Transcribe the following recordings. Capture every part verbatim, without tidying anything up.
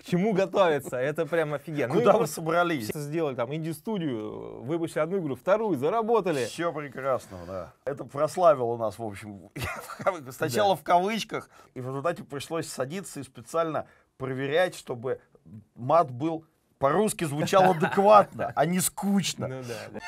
чему готовиться. Это прям офигенно. Куда ну, вы собрались? Сделали там инди-студию, выпустили одну игру, вторую, заработали. Все прекрасно, да. Это прославило нас, в общем, сначала да. в кавычках, и в результате пришлось садиться и специально проверять, чтобы мат был по-русски звучал адекватно, а не скучно. Ну, да, да.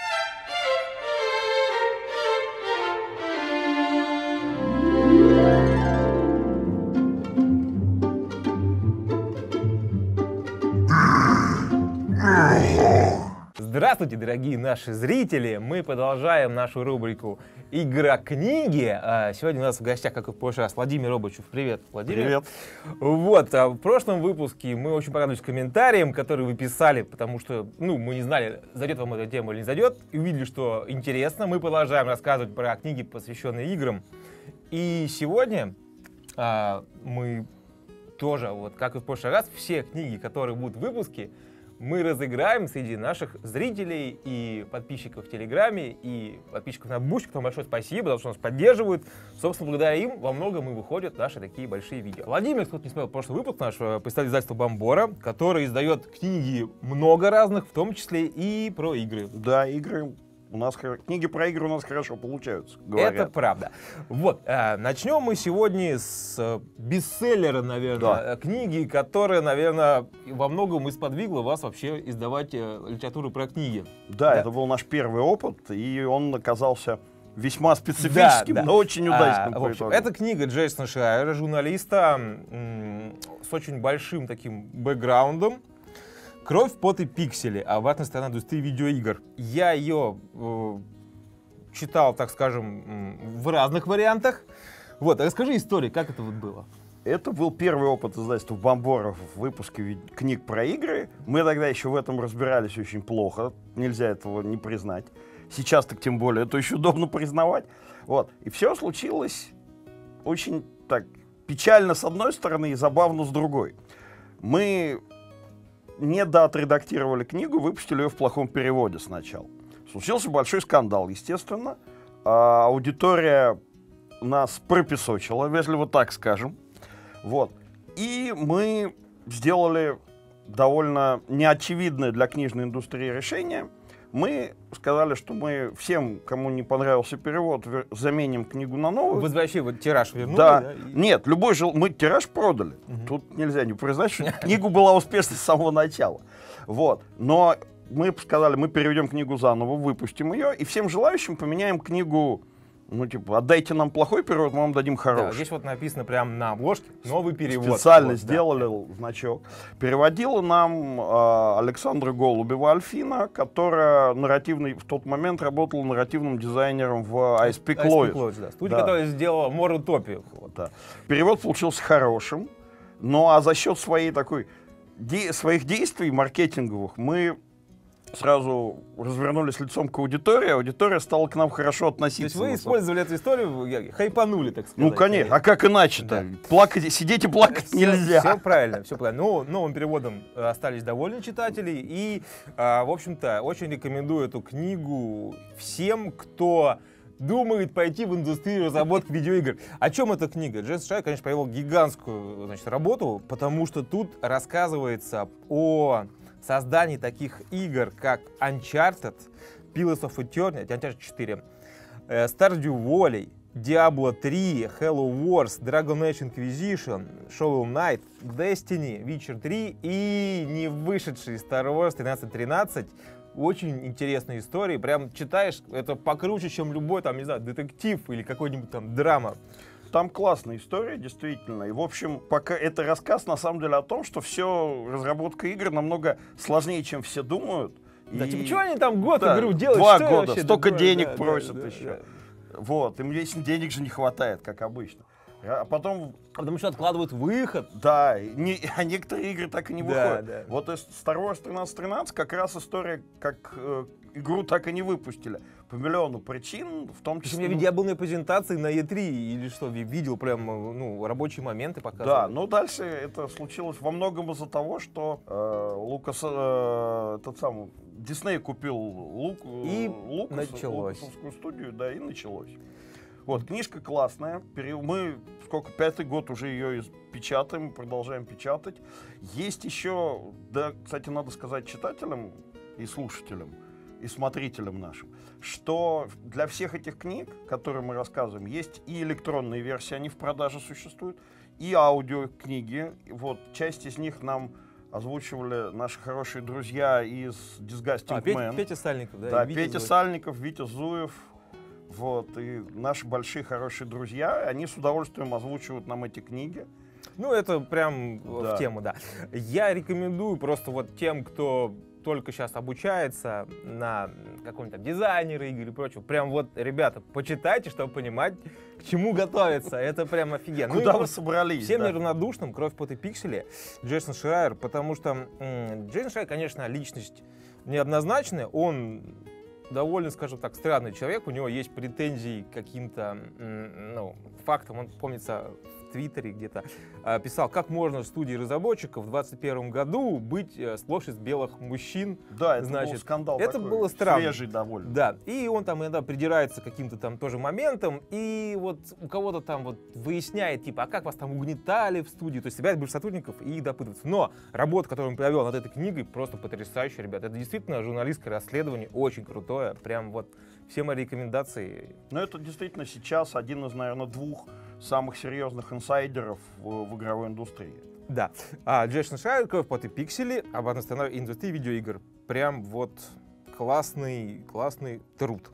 Здравствуйте, дорогие наши зрители! Мы продолжаем нашу рубрику «Игра-книги». Сегодня у нас в гостях, как и в прошлый раз, Владимир Робочев. Привет, Владимир. Привет. Вот, а в прошлом выпуске мы очень порадовались комментариям, которые вы писали, потому что, ну, мы не знали, зайдет вам эта тема или не зайдет, и увидели, что интересно. Мы продолжаем рассказывать про книги, посвященные играм. И сегодня а, мы тоже, вот как и в прошлый раз, все книги, которые будут в выпуске, мы разыграем среди наших зрителей и подписчиков в Телеграме, и подписчиков на Бусти, которым большое спасибо, потому что нас поддерживают. Собственно, благодаря им во многом и выходят наши такие большие видео. Владимир, кто-то не смотрел прошлый выпуск нашего представителя издательства Бомбора, который издает книги много разных, в том числе и про игры. Да, игры. У нас книги про игры у нас хорошо получаются, говорят. Это правда. Вот, э, начнем мы сегодня с э, бестселлера, наверное, да. книги, которая, наверное, во многом и сподвигла вас вообще издавать э, литературу про книги. Да, да, это был наш первый опыт, и он оказался весьма специфическим, да, да. но очень удачным. А, в общем, это книга Джейсона Шрайера, журналиста с очень большим таким бэкграундом. «Кровь, пот и пиксели. Обратная сторона индустрии видеоигр». Я ее э, читал, так скажем, в разных вариантах. Вот, расскажи историю, как это вот было. Это был первый опыт издательства Бомбора в выпуске книг про игры. Мы тогда еще в этом разбирались очень плохо, нельзя этого не признать. Сейчас так тем более, это очень удобно признавать. Вот. И все случилось очень так печально с одной стороны и забавно с другой. Мы не доотредактировали книгу, выпустили ее в плохом переводе сначала. Случился большой скандал, естественно. А аудитория нас пропесочила, вежливо так скажем. Вот. И мы сделали довольно неочевидное для книжной индустрии решение. Мы сказали, что мы всем, кому не понравился перевод, заменим книгу на новую. Вы вообще вот тираж вернули? Да. да? И... Нет, любой жел... мы тираж продали. Угу. Тут нельзя не признать, что книга была успешной с самого начала. Вот. Но мы сказали, мы переведем книгу заново, выпустим ее, и всем желающим поменяем книгу. Ну, типа, отдайте нам плохой перевод, мы вам дадим хороший. Да, здесь вот написано прямо на обложке «Новый перевод». Специально вот, сделали да. значок. Переводила нам э, Александра Голубева-Альфина, которая нарративный, в тот момент работала нарративным дизайнером в ай эс пи Close. Да. Студия, да. которая сделала More Utopia. Вот, да. Перевод получился хорошим, ну а за счет своей такой, де, своих действий маркетинговых мы сразу развернулись лицом к аудитории, аудитория стала к нам хорошо относиться. То есть вы использовали эту историю, хайпанули, так сказать. Ну, конечно, а как иначе-то? Да. Плакать, сидеть и плакать все, нельзя. Все правильно, все правильно. Ну, новым переводом остались довольны читатели, и, в общем-то, очень рекомендую эту книгу всем, кто думает пойти в индустрию разработки видеоигр. О чем эта книга? Джейсон Шрайер, конечно, провел гигантскую, значит, работу, потому что тут рассказывается о создании таких игр, как Uncharted, Pillars of Eternity, Uncharted четыре, Stardew Valley, Diablo три, Halo Wars, Dragon Age Inquisition, Shovel Knight, Destiny, Witcher три и не вышедший Star Wars тринадцать тринадцать. Очень интересные истории. Прям читаешь, это покруче, чем любой, там, не знаю, детектив или какой-нибудь там драма. Там классная история, действительно. И, в общем, пока это рассказ, на самом деле, о том, что все, разработка игр намного сложнее, чем все думают. Да, и... типа, чего они там год да, игру делают? Два что года, столько такое? денег да, просят да, еще. Да, да. Вот, им вечно денег же не хватает, как обычно. А потом... Потому что откладывают выход. Да, не, а некоторые игры так и не да, выходят. Да. Вот из Star Wars тринадцать тринадцать как раз история, как э, игру так и не выпустили. По миллиону причин, в том числе... Я, я был на презентации на и три, или что, видел прям, ну, рабочие моменты показывали. Да, но дальше это случилось во многом из-за того, что э, Лукас, э, тот самый, Дисней купил Лук, и Лукас, началось. Лукасовскую студию, да, и началось. Вот, книжка классная. Пере- Мы, сколько, пятый год уже ее из- печатаем, продолжаем печатать. Есть еще, да, кстати, надо сказать читателям и слушателям, и смотрителям нашим, что для всех этих книг, которые мы рассказываем, есть и электронные версии, они в продаже существуют, и аудиокниги. Вот, часть из них нам озвучивали наши хорошие друзья из Disgusting А, Петя, Man. Петя Сальников, да? Да, и Витя Петя Зуев. Сальников, Витя Зуев, вот, и наши большие хорошие друзья, они с удовольствием озвучивают нам эти книги. Ну, это прям Да. в тему, да. Я рекомендую просто вот тем, кто только сейчас обучается на каком-то дизайнере игр и прочего, прям вот, ребята, почитайте, чтобы понимать, к чему готовиться. Это прям офигенно. Куда Ну и вы просто собрались? всем да? неравнодушным «Кровь, пот и пиксели» Джейсон Шрайер, потому что м, Джейсон Шрайер, конечно, личность неоднозначная, он довольно, скажем так, странный человек, у него есть претензии к каким-то м, ну, фактам, он, помнится, в Твиттере где-то а, писал, как можно в студии разработчиков в двадцать первом году быть э, сплошь из белых мужчин. Да, это Значит, был скандал это такой, было странно. свежий довольно. Да, и он там иногда придирается к каким-то там тоже моментам, и вот у кого-то там вот выясняет, типа, а как вас там угнетали в студии, то есть собирает бывших сотрудников и их допытывается. Но работа, которую он провел над этой книгой, просто потрясающая, ребят. Это действительно журналистское расследование, очень крутое, прям вот все мои рекомендации. Но это действительно сейчас один из, наверное, двух самых серьезных инсайдеров в, в игровой индустрии. Да, а Джейсон Шрайер, «Кровь, пот и пиксели» об односторонней индустрии видеоигр. Прям вот классный, классный труд.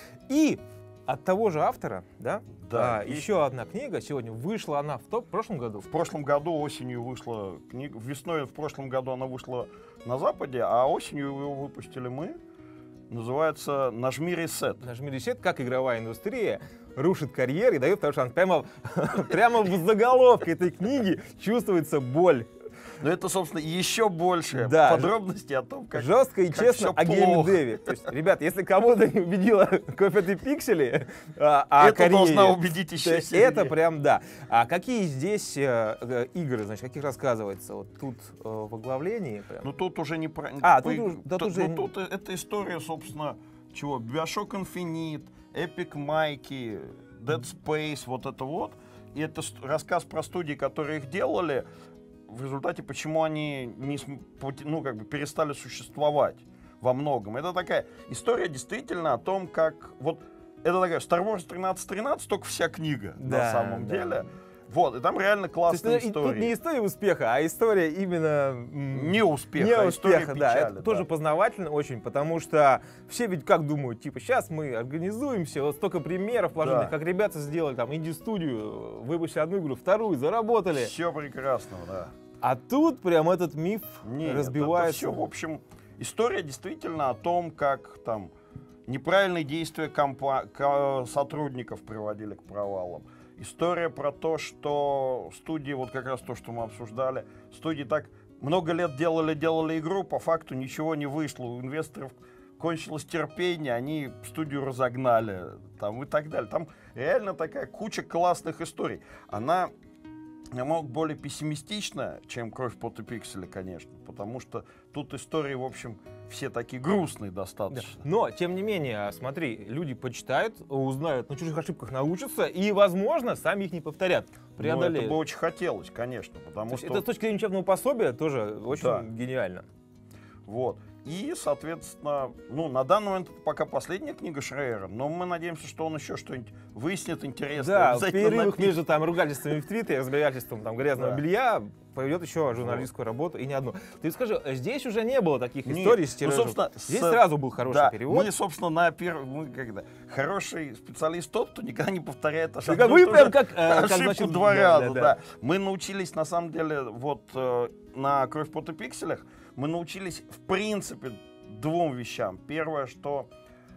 И от того же автора, да, Да, а, есть- еще одна книга сегодня вышла, она в, топ, в прошлом году. В прошлом году осенью вышла книга, весной в прошлом году она вышла на Западе, а осенью ее выпустили мы. Называется «Нажми ресет». Нажми ресет, как игровая индустрия рушит карьеры и дает второй шанс. Прямо, прямо в заголовке этой книги чувствуется боль. Но это, собственно, еще больше Да. подробностей о том, как... Жестко и как честно всё о плохо. геймдеве. То есть, ребят, если кого-то не убедила «Кровь, пот и пиксели», а, о это карьере, должна убедить то еще есть сильнее. это прям да. А какие здесь э, э, игры, значит, каких рассказывается? Вот тут э, в оглавлении прям. Ну тут уже не про... А, по- тут уж- да, тут- тут же- ну, тут э- это история, собственно, чего? Bioshock Infinite, Epic Mikey, Dead Space, вот это вот. И это ст- рассказ про студии, которые их делали, в результате, почему они не, см- поте- ну, как бы перестали существовать во многом. Это такая история действительно о том, как... Вот это такая Star Wars тринадцать тринадцать, только вся книга на Да, самом да. деле. Вот, и там реально То есть, классные э, и истории. тут не история успеха, а история именно... м, Не успеха, не а история успеха, да. печали, Это да. тоже познавательно очень, потому что все ведь как думают, типа, сейчас мы организуемся, вот столько примеров положительных, Да. как ребята сделали, там, инди-студию, выпустили одну игру, вторую, заработали. Все прекрасного, да. А тут прям этот миф Нет, разбивается. все, в общем, история действительно о том, как там неправильные действия компа- ко- сотрудников приводили к провалам. История про то, что студии, вот как раз то, что мы обсуждали, студии так много лет делали-делали игру, по факту ничего не вышло. У инвесторов кончилось терпение, они студию разогнали там, и так далее. Там реально такая куча классных историй. Она намного более пессимистична, чем «Кровь, пот и пиксели», конечно, потому что тут истории, в общем, все такие грустные Да. достаточно. Но, тем не менее, смотри, люди почитают, узнают, на чужих ошибках научатся и, возможно, сами их не повторят, Но преодолеют. это бы очень хотелось, конечно, То потому есть что... это с точки зрения учебного пособия тоже очень Да. гениально. Вот. И, соответственно, ну, на данный момент это пока последняя книга Шрайера, но мы надеемся, что он еще что-нибудь выяснит интересное. Да, в обязательно перерывах напишет. между там ругательствами в Твиттере, разбирательством там грязного Да. белья поведет еще журналистскую работу, и не одну. Ты скажи, здесь уже не было таких Нет, историй с ну, тиражом? собственно, Здесь с- сразу был хороший Да, перевод. мы, собственно, на первый, мы когда хороший специалист тот, кто никогда не повторяет ошибку. как вы прям как, э, как, ошибку значит, два да, раза, да, да, да. Мы научились, на самом деле, вот э, на «Кровь, пот и пикселях» мы научились, в принципе, двум вещам. Первое, что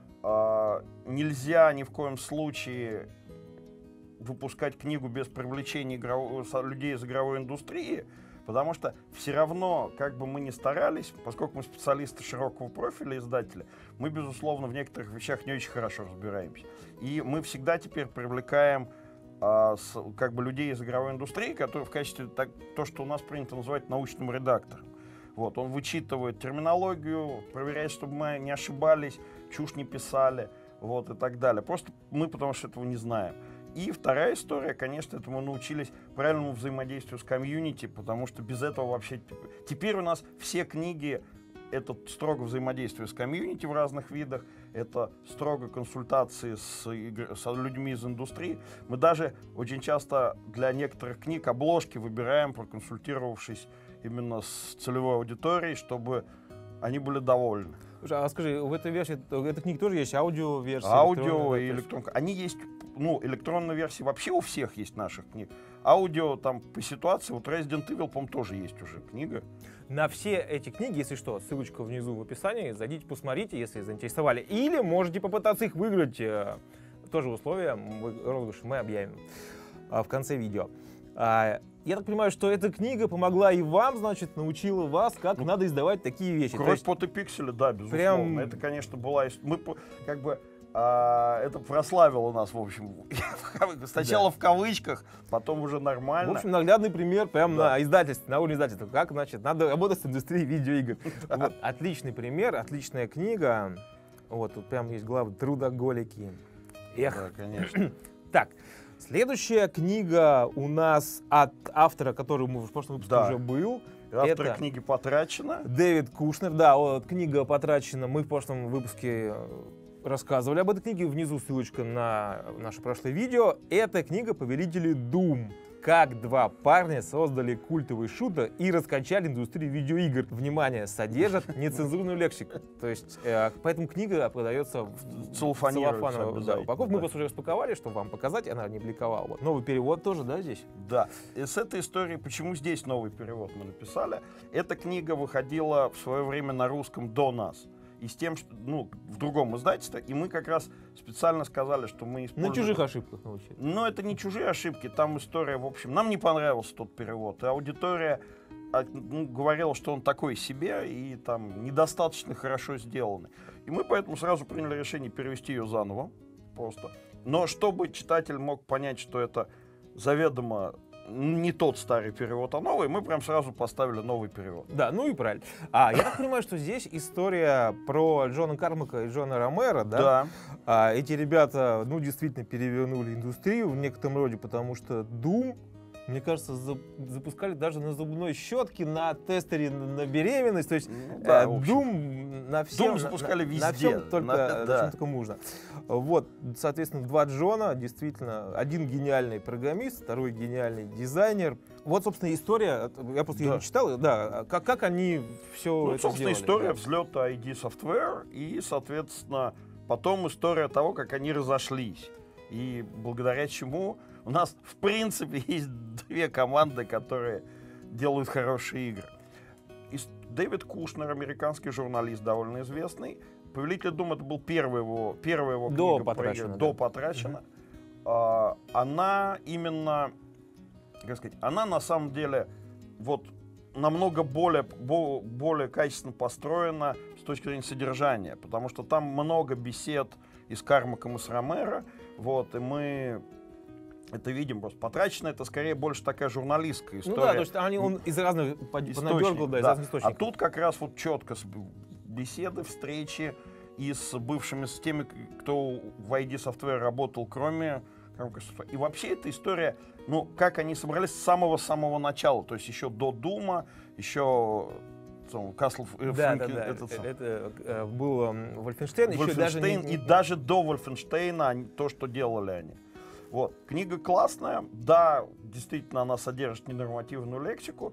э, нельзя ни в коем случае выпускать книгу без привлечения игрового- со- людей из игровой индустрии, потому что все равно, как бы мы ни старались, поскольку мы специалисты широкого профиля, издатели, мы, безусловно, в некоторых вещах не очень хорошо разбираемся. И мы всегда теперь привлекаем а, с- как бы людей из игровой индустрии, которые в качестве так, то, что у нас принято называть научным редактором. Вот, он вычитывает терминологию, проверяет, чтобы мы не ошибались, чушь не писали. вот, и так далее. Просто мы потому что этого не знаем. И вторая история, конечно, это мы научились правильному взаимодействию с комьюнити, потому что без этого вообще... Теперь у нас все книги — это строго взаимодействие с комьюнити в разных видах, это строго консультации с, с людьми из индустрии. Мы даже очень часто для некоторых книг обложки выбираем, проконсультировавшись именно с целевой аудиторией, чтобы они были довольны. Слушай, а скажи, в этой версии, в этой книге тоже есть аудио-версия? Аудио и электронка. Они есть, ну, электронные версии вообще у всех есть наших книг. Аудио там по ситуации, вот Resident Evil, по-моему, тоже есть уже книга. На все эти книги, если что, ссылочка внизу в описании, зайдите, посмотрите, если заинтересовали. Или можете попытаться их выиграть. Тоже условия розыгрыша мы объявим в конце видео. Я так понимаю, что эта книга помогла и вам, значит, научила вас, как ну, надо издавать такие вещи. Кровь, пот и пиксели, да, безусловно. Прям... Это, конечно, была... Мы как бы... А, это прославило нас, в общем, сначала да. в кавычках, потом уже нормально. В общем, наглядный пример прямо да. на издательстве, на уровне издательства. Как, значит, надо работать с индустрией видеоигр. Да. Вот, отличный пример, отличная книга. Вот, тут прям есть главы трудоголики. Эх. Да, конечно. Так, следующая книга у нас от автора, который в прошлом выпуске да. уже был. Автор это книги «Потрачено». Дэвид Кушнер. Да, вот, книга «Потрачено». Мы в прошлом выпуске рассказывали об этой книге. Внизу ссылочка на наше прошлое видео. Это книга «Повелители Doom». Как два парня создали культовый шутер и раскачали индустрию видеоигр. Внимание, содержит нецензурную лексику. То есть, э, поэтому книга продается в целлофановой да, упаковке. Мы просто уже распаковали, чтобы вам показать, она не бликовала. Вот. Новый перевод тоже, да, здесь? Да. И с этой историей, почему здесь новый перевод мы написали, эта книга выходила в свое время на русском до нас. И с тем, что, ну, в другом издательстве, и мы как раз специально сказали, что мы используем... На чужих ошибках научились. Но это не чужие ошибки, там история, в общем, нам не понравился тот перевод, и аудитория ну, говорила, что он такой себе, и там недостаточно хорошо сделанный. И мы поэтому сразу приняли решение перевести ее заново, просто. Но чтобы читатель мог понять, что это заведомо не тот старый перевод, а новый, мы прям сразу поставили новый перевод. Да, ну и правильно. А я так понимаю, что здесь история про Джона Кармака и Джона Ромеро, да? Да. А, эти ребята, ну, действительно перевернули индустрию в некотором роде, потому что Doom, мне кажется, за, запускали даже на зубной щетке, на тестере на, на беременность, то есть ну, да, э, Doom на всем, Doom запускали на, везде. На всем только, на, на да. чем только можно. Вот, соответственно, два Джона, действительно, один гениальный программист, второй гениальный дизайнер. Вот, собственно, история, я просто да. ее не читал, да, как, как они все ну, это собственно, сделали. история да. взлета ай ди Software и, соответственно, потом история того, как они разошлись. И благодаря чему у нас, в принципе, есть две команды, которые делают хорошие игры. И Дэвид Кушнер, американский журналист, довольно известный. «Повелитель Doom» — это был первый его, первая его книга. До «Потрачено». До «Потрачено». Uh-huh. А, она именно, как сказать, она на самом деле вот намного более, бо, более качественно построена с точки зрения содержания, потому что там много бесед и с Кармаком, и с Ромеро. Вот, и мы это видим просто. «Потрачено» — это скорее больше такая журналистская история. Ну да, то есть они, он из разных понадергал, да, из да. разных источников. А тут как раз вот четко беседы, встречи и с бывшими, с теми, кто в ай ди Software работал, кроме... И вообще эта история, ну, как они собрались с самого-самого начала, то есть еще до Дума, еще... Castle, да, Фрэнки, да, да. Это, это э, был э, Вольфенштейн, еще даже не, и не... даже до Вольфенштейна они, то, что делали они. Вот. Книга классная, да, действительно она содержит ненормативную лексику.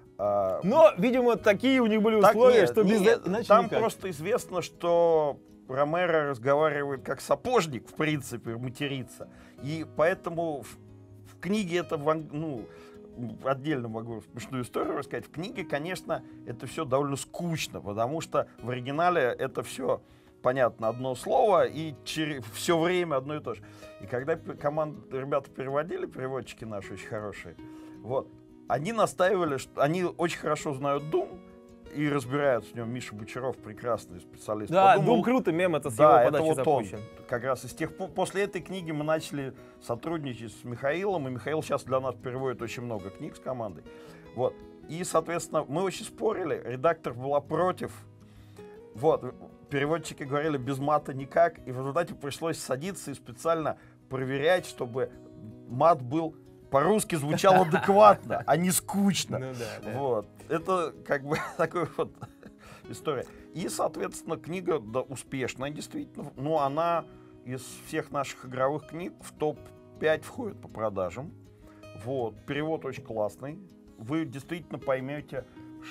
Э, Но, видимо, такие у них были условия, нет, что без нет, иначе там никак. Просто известно, что Ромеро разговаривает как сапожник, в принципе, матерится. И поэтому в, в книге это, ну, отдельно могу смешную историю рассказать. В книге, конечно, это все довольно скучно, потому что в оригинале это все, понятно, одно слово и через все время одно и то же. И когда команда, ребята переводили, переводчики наши очень хорошие, вот, они настаивали, что они очень хорошо знают Doom и разбираются в нем. Миша Бочаров, прекрасный специалист. Да, Doom круто, мем это с да, его подачи вот запущен. Он, как раз из тех, после этой книги мы начали сотрудничать с Михаилом, и Михаил сейчас для нас переводит очень много книг с командой. Вот. И, соответственно, мы очень спорили, редактор была против, Вот, переводчики говорили без мата никак, и в результате пришлось садиться и специально проверять, чтобы мат был по-русски звучал адекватно, а не скучно. Ну да, да. Вот. Это как бы такой вот история. И, соответственно, книга да, успешная, действительно. Но она из всех наших игровых книг в топ пять входит по продажам. Вот. Перевод очень классный. Вы действительно поймете,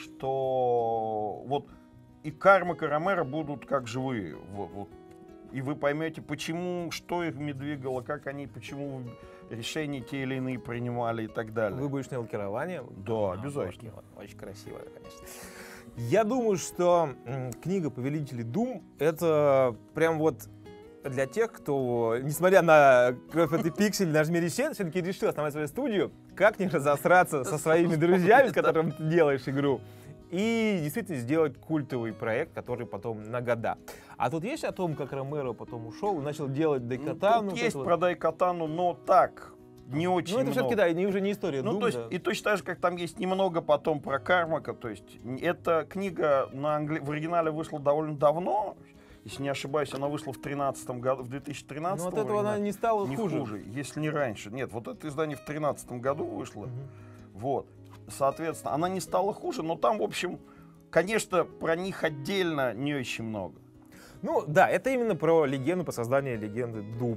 что вот и Кармак, и Ромеро будут как живые. Вот, вот. И вы поймете, почему, что их двигало, как они, почему решения те или иные принимали и так далее. Выборочное лакирование. Да, обязательно. Очень красиво, конечно. Я думаю, что м, книга «Повелители Дум» — это прям вот для тех, кто, несмотря на «Кровь это пиксель», «Нажми ресет», все-таки решил основать свою студию, как не разосраться со своими друзьями, с которыми ты делаешь игру, и действительно сделать культовый проект, который потом на года. А тут есть о том, как Ромеро потом ушел и начал делать Дайкатану? Ну, тут есть вот. про Дайкатану, но так, не очень Ну, это много. все-таки, да, не, уже не история Ну, Doom, то есть, да. и точно так же, как там есть немного потом про Кармака, то есть, эта книга на англи... в оригинале вышла довольно давно, если не ошибаюсь, она вышла в тринадцатом году, в две тысячи тринадцатом. Но от этого она не стала не хуже. хуже, если не раньше. Нет, вот это издание в тринадцатом году вышло, Мгм. вот, соответственно, она не стала хуже, но там, в общем, конечно, про них отдельно не очень много. Ну, да, это именно про легенду, по созданию легенды Doom.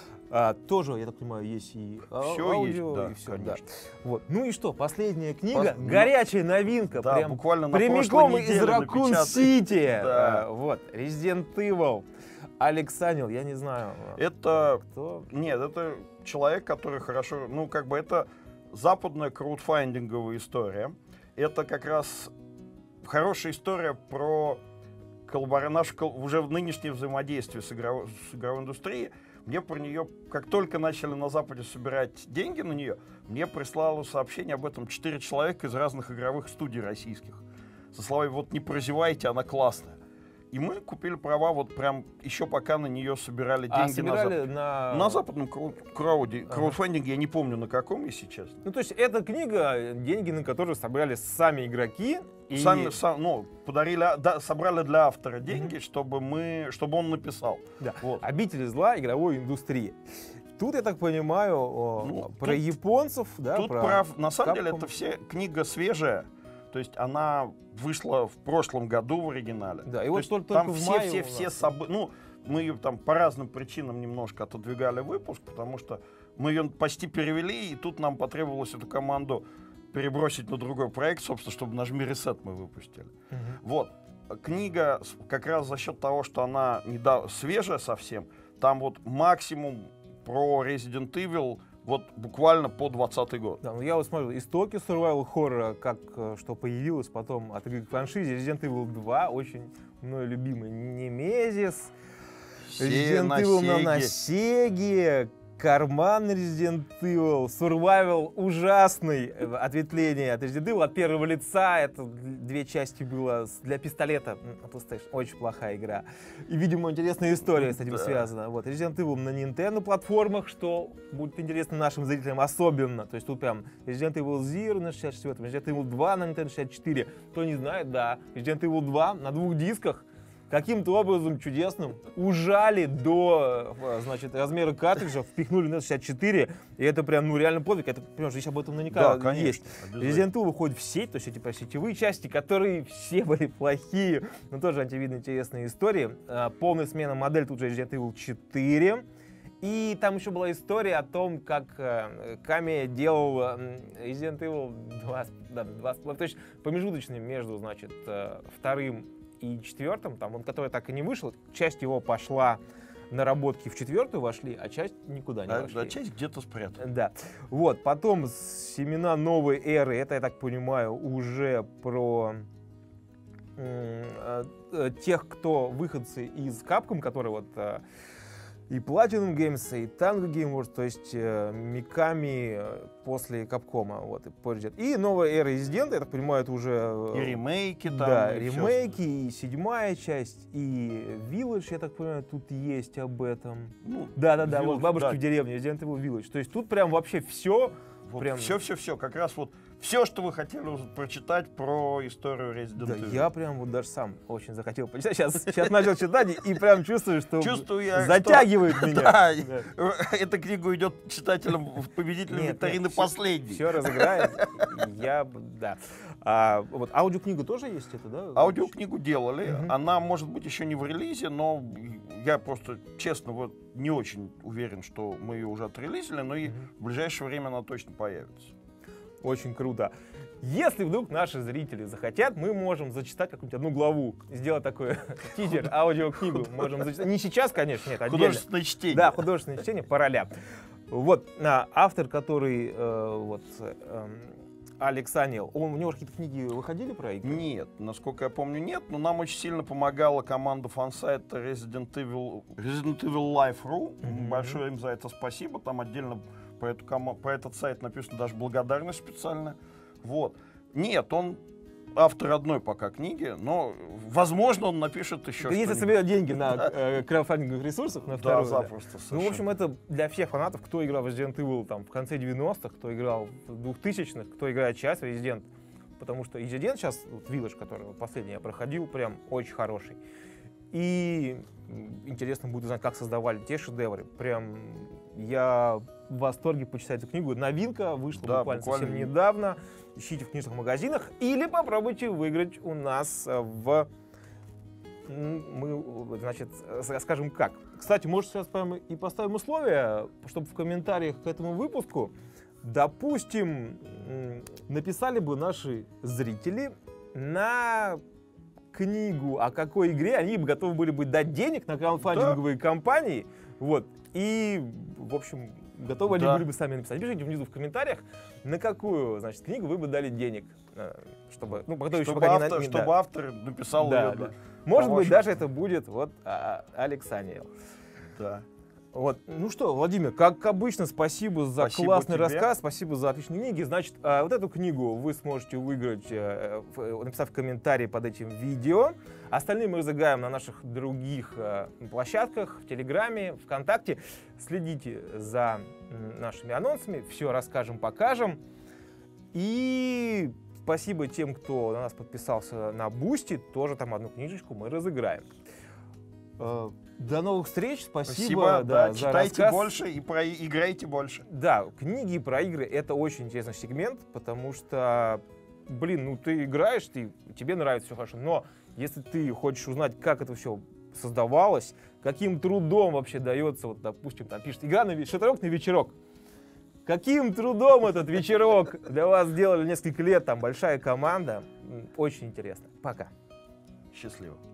А, тоже, я так понимаю, есть и а- Всё аудио, есть, да, и все, конечно. да. Вот. Ну и что, последняя книга, Пос- горячая новинка, Да, прям буквально на прямиком прошлой из неделе Raccoon напечатали. City. Да. А, вот, Resident Evil, Алексанил, я не знаю, Это кто. Нет, это человек, который хорошо... Ну, как бы это западная краудфандинговая история. Это как раз хорошая история про коллабора... наше кол- уже нынешнее взаимодействие с, игров... с игровой индустрией. Мне про нее, как только начали на Западе собирать деньги на нее, мне прислало сообщение об этом четыре человека из разных игровых студий российских. Со словами, вот не прозевайте, она классная. И мы купили права вот прям еще пока на нее собирали А деньги на собирали Запад. на... На западном крау- крауде, Ага. краудфандинге, я не помню на каком, если честно. Ну, то есть, эта книга, деньги на которую собрали сами игроки. И... Сами, сам, ну, подарили, а, да, собрали для автора деньги, чтобы мы, чтобы он написал. Да. Вот. Обители зла игровой индустрии. Тут, я так понимаю, о, Ну, про тут- японцев, да, Тут про... прав, на самом деле, Capcom. это все книга свежая, то есть она вышла в прошлом году в оригинале. Да, и То вот есть только там в все, мае все, у все нас. события, ну, мы ее там по разным причинам немножко отодвигали выпуск, потому что мы ее почти перевели, и тут нам потребовалось эту команду перебросить на другой проект, собственно, чтобы «Нажми ресет» мы выпустили. Мгм. Вот. Книга с- как раз за счет того, что она недав... свежая совсем, там вот максимум про Resident Evil вот буквально по двадцатый год. Да, ну я вот смотрю, истоки survival хоррора, как э, что появилось потом от игры к франшизе, Resident Evil два, очень мною любимый Немезис, Все Resident на Evil на, Сеге. на Сеге, карман Resident Evil, Survival ужасный, э, ответвление от Resident Evil от первого лица, это две части было с- для пистолета на PlayStation, очень плохая игра. И, видимо, интересная история с этим Да. связана. Вот, Resident Evil на Nintendo платформах, что будет интересно нашим зрителям особенно. То есть тут прям Resident Evil Zero на шестьдесят четвёртом, Resident Evil два на Nintendo шестьдесят четыре. Кто не знает, да, Resident Evil два на двух дисках. Каким-то образом чудесным ужали до, э, значит, размера картриджа, впихнули на шестьдесят четыре, и это прям, ну, реально подвиг. Это, понимаешь, здесь об этом наверняка Да, конечно, есть. обязательно. Resident Evil выходит в сеть, то есть эти прям сетевые части, которые все были плохие, но тоже антивидно интересные истории. А, полная смена модели тут же Resident Evil четыре. И там еще была история о том, как э, Ками делал э, Resident Evil два, да, два, то есть промежуточный между, значит, э, вторым и четвертым, там, он, который так и не вышел, часть его пошла наработки в четвертую вошли, а часть никуда не А, вошли. а часть где-то спрятана. Да. Вот, потом семена новой эры, это, я так понимаю, уже про м, э, э, тех, кто выходцы из Capcom, которые вот э, и Platinum Games, и Tango Gameworks, то есть э, Mikami э, после Capcom, вот, и позже. И новая эра Resident, я так понимаю, это уже... э, И ремейки там. да, и всё. ремейки, и седьмая часть, и Village, я так понимаю, тут есть об этом. Ну, Да-да-да, Village, вот бабушка да. в деревне, Resident Evil Village. То есть тут прям вообще все, Вот прям... все-все-все, как раз вот все, что вы хотели уже прочитать про историю Resident Да, Evil. я прям вот даже сам очень захотел почитать. Сейчас, сейчас начал читать и прям чувствую, что Чувствую я, затягивает что... меня. Да, Да. эта книга идет читателям в победителям Нет, викторины нет, последней. Все разыграет. Я, б- да. А, вот аудиокнига тоже есть это, да? Аудиокнигу делали, Мгм. она может быть еще не в релизе, но я просто, честно, вот не очень уверен, что мы ее уже отрелизили, но и Мгм. в ближайшее время она точно появится. Очень круто. Если вдруг наши зрители захотят, мы можем зачитать какую-нибудь одну главу, сделать такой тизер, аудиокнигу. Можем зачитать. Не сейчас, конечно, нет, отдельно. Художественное чтение. Да, художественное чтение по ролям. Вот а, автор, который э, вот э, Алекс Анил, он, у него какие-то книги выходили про игры? Нет, насколько я помню, нет, но нам очень сильно помогала команда фан-сайта Resident Evil, Resident Evil Life точка ру. Мгм. Большое им за это спасибо. Там отдельно по, эту кома- по этот сайт написано даже благодарность специально. Вот. Нет, он автор одной пока книги, но, возможно, он напишет еще Если что-нибудь. соберет деньги на э, краудфандинговых ресурсах, на Да, вторую, да. запросто. Ну, в совершенно. общем, это для всех фанатов, кто играл в Resident Evil там, в конце девяностых, кто играл в двухтысячных, кто играет сейчас в Resident. Потому что Resident сейчас, вот Village, который вот последний я проходил, прям очень хороший. И м, интересно будет узнать, как создавали те шедевры. Прям я в восторге почитать эту книгу. Новинка вышла Да, буквально, совсем буквально. недавно. Ищите в книжных магазинах или попробуйте выиграть у нас э, в... м, Мы, значит, э, скажем как. Кстати, может, сейчас прямо и поставим условия, чтобы в комментариях к этому выпуску, допустим, м, написали бы наши зрители на книгу, о какой игре они бы готовы были бы дать денег на краудфандинговые компании. Вот. И, в общем, готовы они Да. были бы сами написать. Пишите внизу в комментариях, на какую, значит, книгу вы бы дали денег. э, Чтобы, ну, потом еще Чтобы, пока не на- автор, не- чтобы да. автор написал Да, ее. да. Может по быть, вашему- даже это будет вот а, Алекс Анил. Да. Вот. Ну что, Владимир, как обычно, спасибо за Спасибо классный тебе. рассказ, спасибо за отличные книги. Значит, а, вот эту книгу вы сможете выиграть, э, в- написав комментарий под этим видео. Остальные мы разыграем на наших других э, площадках, в Телеграме, ВКонтакте. Следите за м, нашими анонсами, все расскажем, покажем. И спасибо тем, кто на нас подписался на Бусти, тоже там одну книжечку мы разыграем. Э, До новых встреч, спасибо, Спасибо, да, да, за читайте рассказ. больше и про... играйте больше. Да, книги про игры — это очень интересный сегмент, потому что, блин, ну ты играешь, ты, тебе нравится все хорошо, но если ты хочешь узнать, как это все создавалось, каким трудом вообще дается, вот, допустим, там пишет «Игра на ве- шатрок на вечерок». Каким трудом этот вечерок для вас сделали несколько лет, там большая команда. М, Очень интересно. Пока. Счастливо.